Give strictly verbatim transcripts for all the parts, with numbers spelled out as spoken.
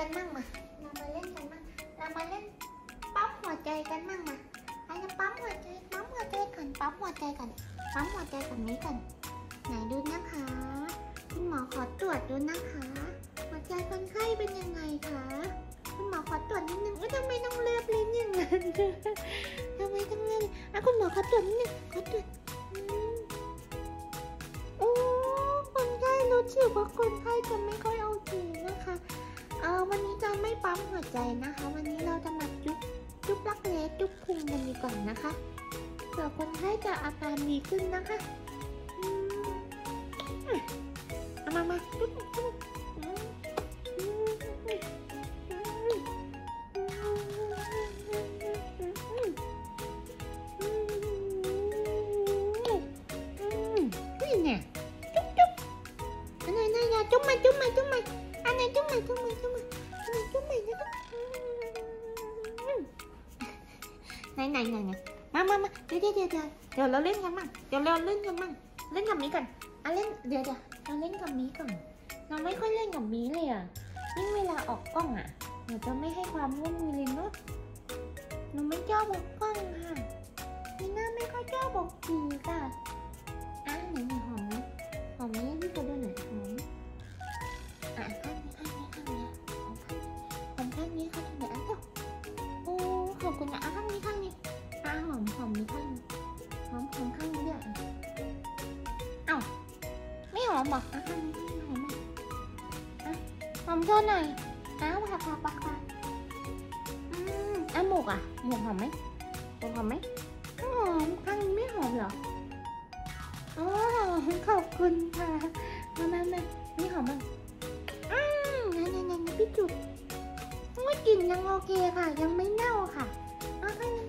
กันมั่งมาเรามาเล่นกันมั่งเรามาเล่นปั๊มหัวใจกันมั่งมาใครจะปั๊มหัวใจปั๊มหัวใจก่อนปั๊มหัวใจก่อนปั๊มหัวใจก่อนนี้ก่อนไหนดูนะคะคุณหมอขอตรวจดูนะคะหัวใจคนไข้เป็นยังไงคะคุณหมอขอตรวจนิดนึงว่าทำไมต้องเลือบลิ้นอย่างนั้นทำไมต้องเลือบอ่ะคุณหมอขอตรวจนิดนึงขอตรวจโอ้คนไข้รู้สึกว่าคนไข้จะไม่ค่อยโอเคนะคะเออวันนี้จะไม่ปั๊มหัวใจนะคะวันนี้เราจะมาจุ๊บจุ๊บรักแร้จุ๊บพุงกันดีกว่านะคะเผื่อคนไข้จะอาการดีขึ้นนะคะเอามามาจุ๊บจุ๊บจุ๊บมาจุ๊บมาจุ๊บมาอันไหนจุ๊บมาจุ๊บมาจุ๊บมาอันไหนจุ๊บมานะคะไหนไหนไหนไหนมามามาเดี๋ยวเดี๋ยวเดี๋ยวเดี๋ยวเราเล่นกันมั่งเดี๋ยวเราเล่นกันมั่งเล่นกับมีก่อนอ่ะเล่นเดี๋ยวเดี๋ยวเราเล่นกับมีก่อนเราไม่ค่อยเล่นกับมีเลยอ่ะยิ่งเวลาออกกล้องอ่ะเราจะไม่ให้ความร่วมมือเลยเนาะหนูไม่ชอบออกกล้องค่ะมีหน้าไม่ค่อยชอบบอกจีค่ะอ่ะไหนไหนหอมนี้หอมนี้พี่เขาดูหน่อยหอมอ่ะข้างนี้ข้างนี้ข้างนี้หอมข้างนี้ข้างนี้ข้างนี้อ่ะโอ้ขอบคุณนะอ่ะข้างนี้ข้างนี้อ่ะหอมหอมนี้ข้างนี้หอมหอมข้างนี้ด้วยเอ้าไม่หอมหรออ่ะข้างนี้ข้างนี้หอมไหมอ่ะหอมโชว์หน่อยอ้าวปากปากปากปากอืมอ่ะหมกอ่ะหมกหอมไหมหมกหอมไหมหอมข้างนี้ไม่หอมเหรออ๋อขอบคุณค่ะมามามานี่หอมมั้งอืมนั่นนั่นนั่นพี่จุดว่ากลิ่นยังโอเคค่ะยังไม่เน่าค่ะเอาข้างนี้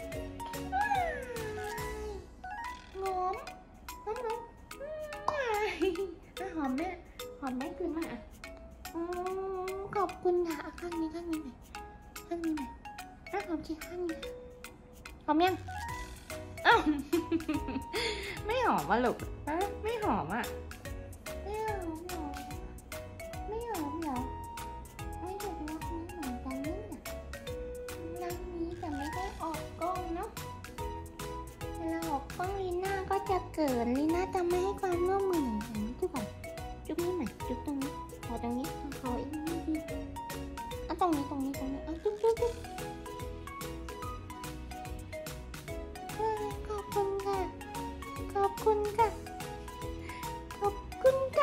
หอมหอมหอมอ่ะหอมไหมหอมไหมคืนมาอ่ะอ๋อขอบคุณค่ะข้างนี้ข้างนี้หน่อยข้างนี้หน่อยอ่ะหอมสิข้างนี้หอมยังอ้าวไม่หอมอ่ะลูกฮะไม่หอมอ่ะไม่หอมหรอไม่หอมเหรอไม่ถูกรักนี้เหมือนกันนี่น่ะรักนี้แต่ไม่ได้ออกกล้องเนาะเวลาออกกล้องลีน่าก็จะเกิดลีน่าจะไม่ให้ความร่วมมืออย่างนี้จุ๊บก่อนจุ๊บนี่หน่อยจุ๊บตรงนี้ขอตรงนี้ขออีกนิดนึงอ่ะตรงนี้ตรงนี้ตรงนี้อ่ะจุ๊บจุ๊บจุ๊บขอบคุณค่ะขอบคุณค่ะขอบคุณค่ะ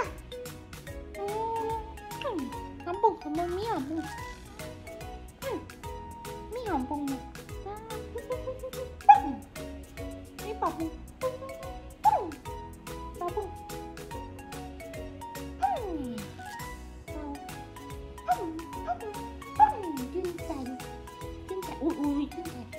หอมปุ่งหอมปุ่งมีหอมปุ่งมีหอมปุ่งนี่ปอบปุ่งปอบปุ่งชื่นใจชื่นใจอุ้ยอุ้ยชื่นใจ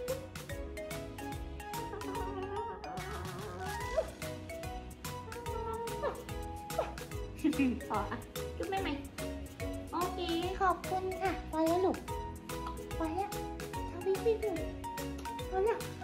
ขออ่ะจุ๊บได้ไหมโอเคขอบคุณค่ะพอแล้วลูกพอแล้วทำวิธีดูพอแล้ว